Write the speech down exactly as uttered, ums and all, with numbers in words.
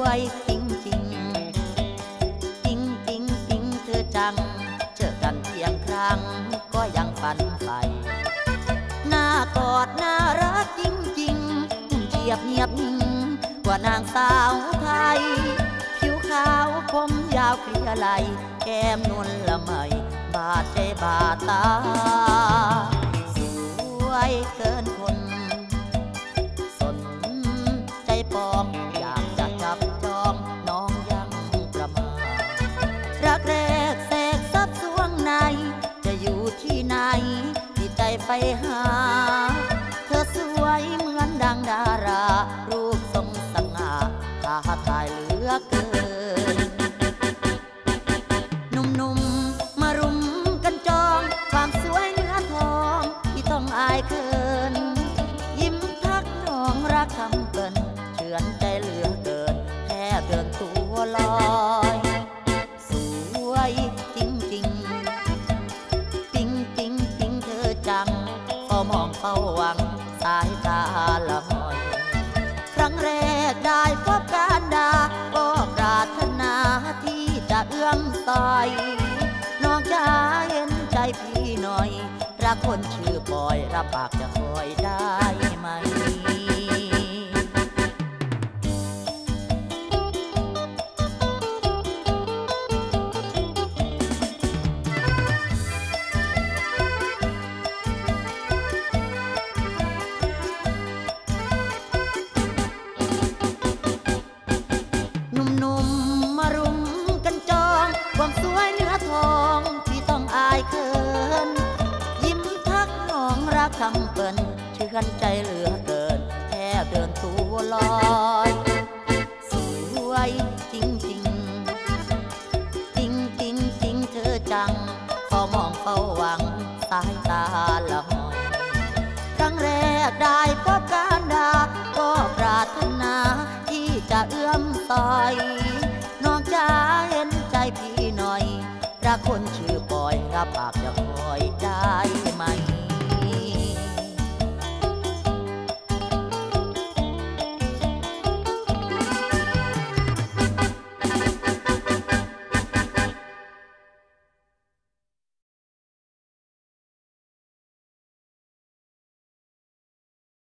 วยจริงจริงจริงจริงจริงเธอจังเจอกันเพียงครั้งก็ยังฝันใฝ่หน้ากอดน่ารักจริงจริงเทียบเงียบนิ่งกว่านางสาวไทยผิวขาวผมยาวเคลียไหลแก้มนวลละไมบาดใจบาดตาสวยเกินคนสนใจปองอยากจะจับจองน้องยังประมาทรักแรกแสกซับสวงในจะอยู่ที่ไหนที่ใจไฟหาเธอสวยเหมือนดังดารารูปทรงสง่าท้าทายเหลือเกินหนุ่มๆมารุมกันจองความสวยเนื้อทองที่ต้องอายเขินยิ้มทักน้องรักคำเกินเฉือนใจเหลือเกินแทบเดินตัวลอยสวยจริงจริงจริงจริงจริงเธอจังเฝ้ามองเฝ้าหวังสายตาละหอยครั้งแรกได้พบการดาก็ปรารถนาที่จะเอื้อมต่อยน้องจะเห็นใจพี่หน่อยรักคนชื่อบอยรับปากจะคอยได้ไหมความสวยเนื้อทองที่ต้องอายเขินยิ้มทักน้องรักคำเปิ่นเชื่อนใจเหลือเกินแทบเดินตัวลอยสวยจริงจริงจริงจริงจริงเธอจังเฝ้ามองเฝ้าหวังสายตาละหอยครั้งแรกได้พบการดาก็ปรารถนาที่จะเอื้อมต่อยน้องจะเห็นใจพี่หน่อยรักคนชื่อปอยรับปาก